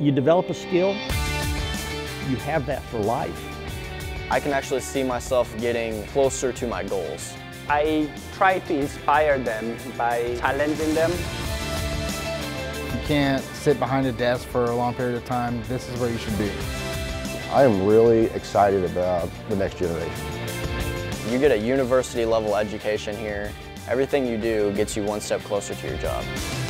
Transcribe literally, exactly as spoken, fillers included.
You develop a skill, you have that for life. I can actually see myself getting closer to my goals. I try to inspire them by challenging them. You can't sit behind a desk for a long period of time. This is where you should be. I am really excited about the next generation. You get a university level education here. Everything you do gets you one step closer to your job.